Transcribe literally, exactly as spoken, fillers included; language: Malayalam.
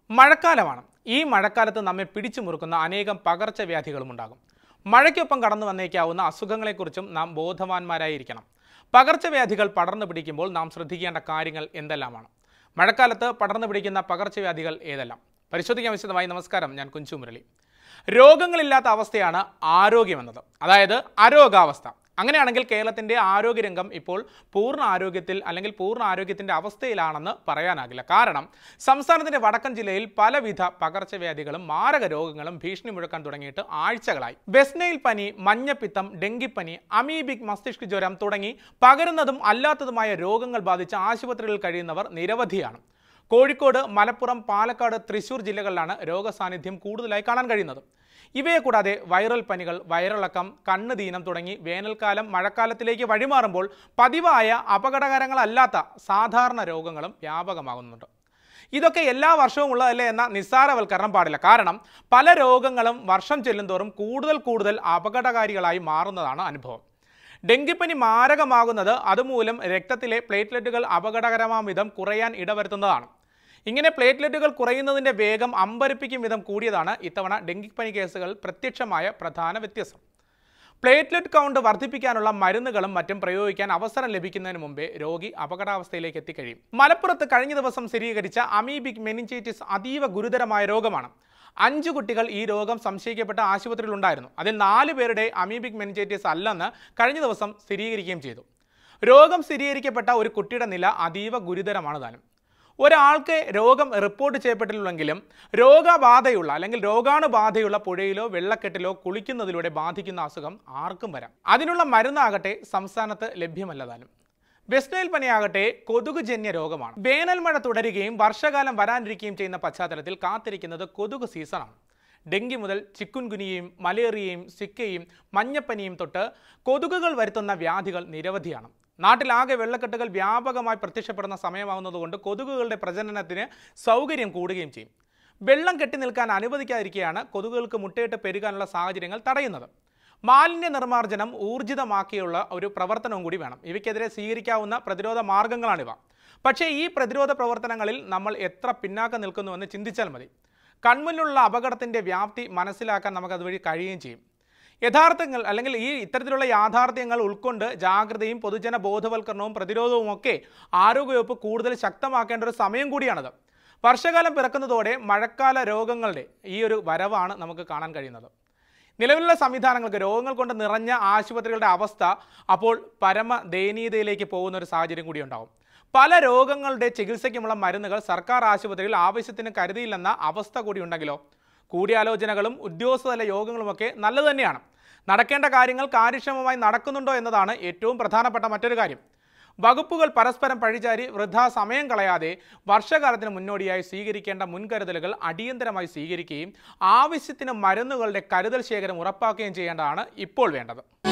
മഴക്കാലമാണ്. ഈ മഴക്കാലത്ത് നമ്മെ പിടിച്ചു മുറുക്കുന്ന അനേകം പകർച്ചവ്യാധികളും ഉണ്ടാകും. മഴയ്ക്കൊപ്പം കടന്നു വന്നേക്കാവുന്ന അസുഖങ്ങളെക്കുറിച്ചും നാം ബോധവാന്മാരായിരിക്കണം. പകർച്ചവ്യാധികൾ പടർന്നു പിടിക്കുമ്പോൾ നാം ശ്രദ്ധിക്കേണ്ട കാര്യങ്ങൾ എന്തെല്ലാമാണ്? മഴക്കാലത്ത് പടർന്നു പിടിക്കുന്ന പകർച്ചവ്യാധികൾ ഏതെല്ലാം? പരിശോധിക്കാൻ വിശദമായി. നമസ്കാരം, ഞാൻ കുഞ്ചു മുരളി. രോഗങ്ങളില്ലാത്ത അവസ്ഥയാണ് ആരോഗ്യമെന്നത്, അതായത് അരോഗാവസ്ഥ. അങ്ങനെയാണെങ്കിൽ കേരളത്തിൻ്റെ ആരോഗ്യരംഗം ഇപ്പോൾ പൂർണ്ണ ആരോഗ്യത്തിൽ അല്ലെങ്കിൽ പൂർണ്ണ ആരോഗ്യത്തിൻ്റെ അവസ്ഥയിലാണെന്ന് പറയാനാകില്ല. കാരണം സംസ്ഥാനത്തിൻ്റെ വടക്കൻ ജില്ലയിൽ പലവിധ പകർച്ചവ്യാധികളും മാരക രോഗങ്ങളും ഭീഷണി മുഴക്കാൻ തുടങ്ങിയിട്ട് ആഴ്ചകളായി. വെസ്റ്റ് നൈൽ പനി, മഞ്ഞപ്പിത്തം, ഡെങ്കിപ്പനി, അമീബിക് മസ്തിഷ്ക ജ്വരം തുടങ്ങി പകരുന്നതും അല്ലാത്തതുമായ രോഗങ്ങൾ ബാധിച്ച് ആശുപത്രികളിൽ കഴിയുന്നവർ നിരവധിയാണ്. കോഴിക്കോട്, മലപ്പുറം, പാലക്കാട്, തൃശൂർ ജില്ലകളിലാണ് രോഗസാന്നിധ്യം കൂടുതലായി കാണാൻ കഴിയുന്നത്. ഇവയെ കൂടാതെ വൈറൽ പനികൾ, വയറിളക്കം, കണ്ണുദീനം തുടങ്ങി വേനൽക്കാലം മഴക്കാലത്തിലേക്ക് വഴിമാറുമ്പോൾ പതിവായ അപകടകരങ്ങളല്ലാത്ത സാധാരണ രോഗങ്ങളും വ്യാപകമാകുന്നുണ്ട്. ഇതൊക്കെ എല്ലാ വർഷവും ഉള്ളതല്ലേ എന്ന നിസ്സാരവൽക്കരണം പാടില്ല. കാരണം പല രോഗങ്ങളും വർഷം ചെല്ലുന്തോറും കൂടുതൽ കൂടുതൽ അപകടകാരികളായി മാറുന്നതാണ് അനുഭവം. ഡെങ്കിപ്പനി മാരകമാകുന്നത് അതുമൂലം രക്തത്തിലെ പ്ലേറ്റ്ലെറ്റുകൾ അപകടകരമാം വിധം കുറയാൻ ഇടവരുത്തുന്നതാണ്. ഇങ്ങനെ പ്ലേറ്റ്ലെറ്റുകൾ കുറയുന്നതിൻ്റെ വേഗം അമ്പരപ്പിക്കും വിധം കൂടിയതാണ് ഇത്തവണ ഡെങ്കിപ്പനി കേസുകൾ പ്രത്യക്ഷമായ പ്രധാന വ്യത്യാസം. പ്ലേറ്റ്ലെറ്റ് കൗണ്ട് വർദ്ധിപ്പിക്കാനുള്ള മരുന്നുകളും മറ്റും പ്രയോഗിക്കാൻ അവസരം ലഭിക്കുന്നതിന് മുമ്പേ രോഗി അപകടാവസ്ഥയിലേക്ക് എത്തിക്കഴിയും. മലപ്പുറത്ത് കഴിഞ്ഞ ദിവസം സ്ഥിരീകരിച്ച അമീബിക് മെനിഞ്ചൈറ്റിസ് അതീവ ഗുരുതരമായ രോഗമാണ്. അഞ്ചു കുട്ടികൾ ഈ രോഗം സംശയിക്കപ്പെട്ട ആശുപത്രിയിൽ ഉണ്ടായിരുന്നു. അതിൽ നാല് പേരുടെ അമീബിക് മെനിഞ്ചൈറ്റിസ് അല്ലെന്ന് കഴിഞ്ഞ ദിവസം സ്ഥിരീകരിക്കുകയും ചെയ്തു. രോഗം സ്ഥിരീകരിക്കപ്പെട്ട ഒരു കുട്ടിയുടെ നില അതീവ ഗുരുതരമാണ് താനും. ഒരാൾക്ക് രോഗം റിപ്പോർട്ട് ചെയ്യപ്പെട്ടിട്ടുണ്ടെങ്കിലും രോഗബാധയുള്ള അല്ലെങ്കിൽ രോഗാണുബാധയുള്ള പുഴയിലോ വെള്ളക്കെട്ടിലോ കുളിക്കുന്നതിലൂടെ ബാധിക്കുന്ന അസുഖം ആർക്കും വരാം. അതിനുള്ള മരുന്നാകട്ടെ സംസ്ഥാനത്ത് ലഭ്യമല്ല താനും. വെസ്റ്റ് നൈൽ പനിയാകട്ടെ കൊതുകുജന്യ രോഗമാണ്. വേനൽ മഴ തുടരുകയും വർഷകാലം വരാനിരിക്കുകയും ചെയ്യുന്ന പശ്ചാത്തലത്തിൽ കാത്തിരിക്കുന്നത് കൊതുക് സീസണാണ്. ഡെങ്കി മുതൽ ചിക്കുൻഗുനിയയും മലേറിയയും സിക്കയും മഞ്ഞപ്പനിയും തൊട്ട് കൊതുകുകൾ വരുത്തുന്ന വ്യാധികൾ നിരവധിയാണ്. നാട്ടിലാകെ വെള്ളക്കെട്ടുകൾ വ്യാപകമായി പ്രത്യക്ഷപ്പെടുന്ന സമയമാകുന്നതുകൊണ്ട് കൊതുകുകളുടെ പ്രജനനത്തിന് സൗകര്യം കൂടുകയും ചെയ്യും. വെള്ളം കെട്ടി നിൽക്കാൻ അനുവദിക്കാതിരിക്കുകയാണ് കൊതുകുകൾക്ക് മുട്ടയിട്ട് പെരുകാനുള്ള സാഹചര്യങ്ങൾ തടയുന്നത്. മാലിന്യ നിർമ്മാർജ്ജനം ഊർജിതമാക്കിയുള്ള ഒരു പ്രവർത്തനവും കൂടി വേണം. ഇവയ്ക്കെതിരെ സ്വീകരിക്കാവുന്ന പ്രതിരോധ മാർഗങ്ങളാണിവ. പക്ഷേ ഈ പ്രതിരോധ പ്രവർത്തനങ്ങളിൽ നമ്മൾ എത്ര പിന്നാക്കം നിൽക്കുന്നുവെന്ന് ചിന്തിച്ചാൽ മതി. കൺമുന്നിലുള്ള അപകടത്തിൻ്റെ വ്യാപ്തി മനസ്സിലാക്കാൻ നമുക്കതുവഴി കഴിയുകയും ചെയ്യും. യഥാർത്ഥങ്ങൾ അല്ലെങ്കിൽ ഈ ഇത്തരത്തിലുള്ള യാഥാർത്ഥ്യങ്ങൾ ഉൾക്കൊണ്ട് ജാഗ്രതയും പൊതുജന ബോധവൽക്കരണവും പ്രതിരോധവും ഒക്കെ ആരോഗ്യവകുപ്പ് കൂടുതൽ ശക്തമാക്കേണ്ട ഒരു സമയം കൂടിയാണത്. വർഷകാലം പിറക്കുന്നതോടെ മഴക്കാല രോഗങ്ങളുടെ ഈ ഒരു വരവാണ് നമുക്ക് കാണാൻ കഴിയുന്നത്. നിലവിലുള്ള സംവിധാനങ്ങൾക്ക് രോഗങ്ങൾ കൊണ്ട് നിറഞ്ഞ ആശുപത്രികളുടെ അവസ്ഥ അപ്പോൾ പരമ ദയനീയതയിലേക്ക് പോകുന്ന ഒരു സാഹചര്യം കൂടി ഉണ്ടാകും. പല രോഗങ്ങളുടെ ചികിത്സയ്ക്കുമുള്ള മരുന്നുകൾ സർക്കാർ ആശുപത്രിയിൽ ആവശ്യത്തിന് കരുതിയില്ലെന്ന അവസ്ഥ കൂടി ഉണ്ടെങ്കിലോ? കൂടിയാലോചനകളും ഉദ്യോഗസ്ഥതല യോഗങ്ങളുമൊക്കെ നല്ലത് തന്നെയാണ്. നടക്കേണ്ട കാര്യങ്ങൾ കാര്യക്ഷമമായി നടക്കുന്നുണ്ടോ എന്നതാണ് ഏറ്റവും പ്രധാനപ്പെട്ട മറ്റൊരു കാര്യം. വകുപ്പുകൾ പരസ്പരം പഴിചാരി വൃഥാ സമയം കളയാതെ വർഷകാലത്തിന് മുന്നോടിയായി സ്വീകരിക്കേണ്ട മുൻകരുതലുകൾ അടിയന്തരമായി സ്വീകരിക്കുകയും ആവശ്യത്തിന് മരുന്നുകളുടെ കരുതൽ ശേഖരം ഉറപ്പാക്കുകയും ചെയ്യേണ്ടതാണ് ഇപ്പോൾ വേണ്ടത്.